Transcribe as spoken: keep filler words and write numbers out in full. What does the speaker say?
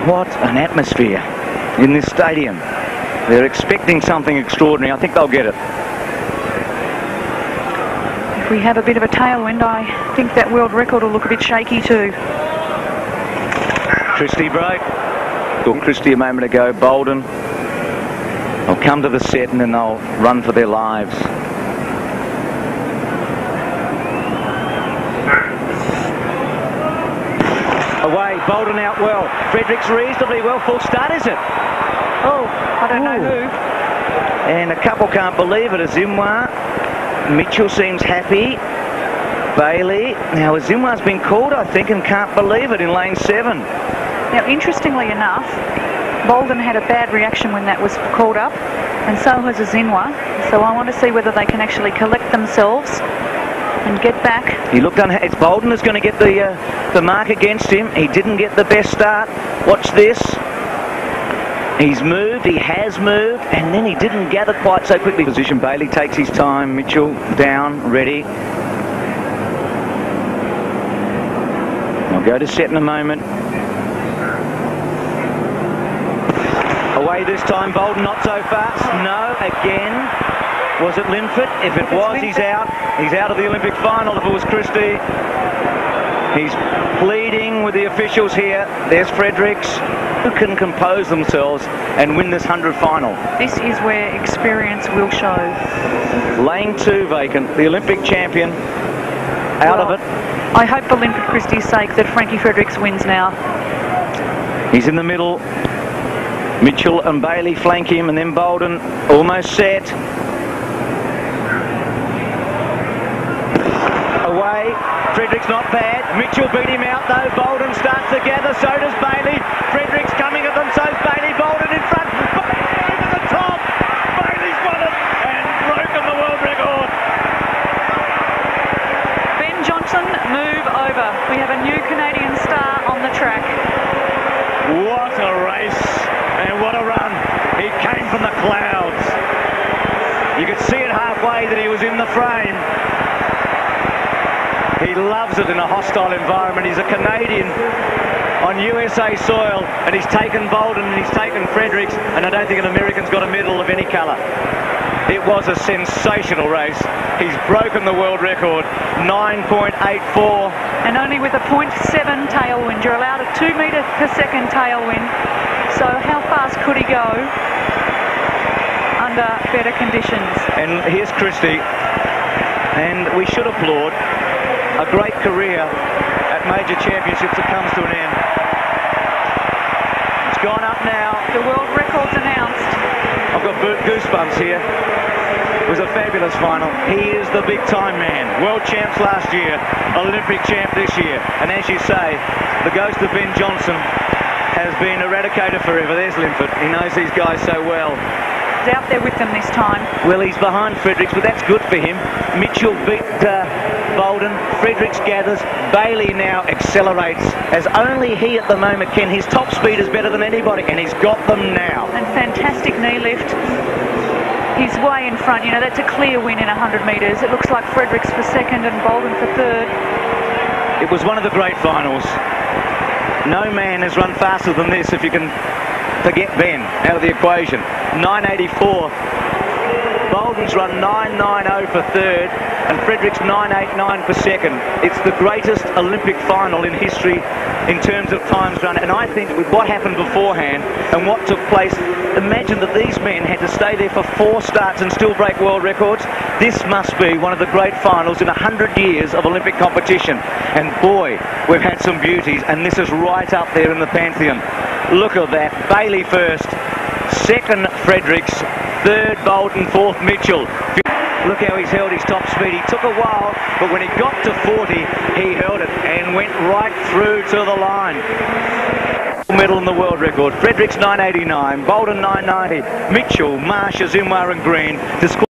What an atmosphere in this stadium. They're expecting something extraordinary. I think they'll get it. If we have a bit of a tailwind, I think that world record will look a bit shaky too. Christie broke. Or Christie a moment ago. Bolden. They'll come to the set and then they'll run for their lives. Away, Bolden out well. Fredericks reasonably well. Full start, is it? Oh, I don't Ooh. know who. And a couple can't believe it. Azimwa. Mitchell seems happy. Bailey. Now Azimwa's been called, I think, and can't believe it in lane seven. Now, interestingly enough, Bolden had a bad reaction when that was called up, and so has Azimwa. So I want to see whether they can actually collect themselves and get back. He looked unhappy. It's Bolden who's going to get the uh, the mark against him. He didn't get the best start. Watch this. He's moved. He has moved, and then he didn't gather quite so quickly. Position. Bailey takes his time. Mitchell down, ready. I'll go to set in a moment. Away this time. Bolden not so fast. No, again. Was it Linford? If it was, he's out. He's out of the Olympic final. If it was Christie. He's pleading with the officials here. There's Fredericks, who can compose themselves and win this hundred final. This is where experience will show. Lane two vacant. The Olympic champion out well, of it. I hope for Linford Christie's sake that Frankie Fredericks wins now. He's in the middle. Mitchell and Bailey flank him, and then Bolden almost set. Away. Fredericks not bad. Mitchell beat him out though. Bolden starts to gather, so does Bailey. Fredericks coming at them, so's Bailey. Bolden in front. Bailey over the top. Bailey's won it and broken the world record. Ben Johnson, move over. We have a new Canadian star on the track. What a race and what a run. He came from the clouds. You could see it halfway that he was in the frame. He loves it in a hostile environment. He's a Canadian on U S A soil, and he's taken Bolden and he's taken Fredericks, and I don't think an American's got a medal of any colour. It was a sensational race. He's broken the world record, nine point eight four. And only with a point seven tailwind. You're allowed a two metre per second tailwind. So how fast could he go under better conditions? And here's Christie, and we should applaud. A great career at major championships that comes to an end. It's gone up now. The world record's announced. I've got goosebumps here. It was a fabulous final. He is the big time man. World champs last year, Olympic champ this year. And as you say, the ghost of Ben Johnson has been eradicated forever. There's Linford. He knows these guys so well. He's out there with them this time. Well, he's behind Fredericks, but that's good for him. Mitchell beat uh, Bolden. Fredericks gathers. Bailey now accelerates, as only he at the moment can. His top speed is better than anybody, and he's got them now. And fantastic knee lift. He's way in front. You know, that's a clear win in one hundred metres. It looks like Fredericks for second and Bolden for third. It was one of the great finals. No man has run faster than this, if you can forget Ben out of the equation. nine eighty-four. Bolden's run nine ninety for third, and Fredericks nine eighty-nine for second. It's the greatest Olympic final in history in terms of times run. And I think with what happened beforehand and what took place, imagine that these men had to stay there for four starts and still break world records. This must be one of the great finals in a hundred years of Olympic competition. And boy, we've had some beauties, and this is right up there in the pantheon. Look at that. Bailey first, second Fredericks, third Bolden, fourth Mitchell. Look how he's held his top speed. He took a while, but when he got to forty, he held it and went right through to the line. Medal in the world record. Fredericks nine eighty-nine, Bolden nine ninety, Mitchell, Marsh, Azimwa and Green.